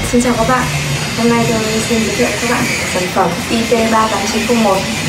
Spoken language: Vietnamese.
Xin chào các bạn. Hôm nay tôi xin giới thiệu với các bạn sản phẩm IT38901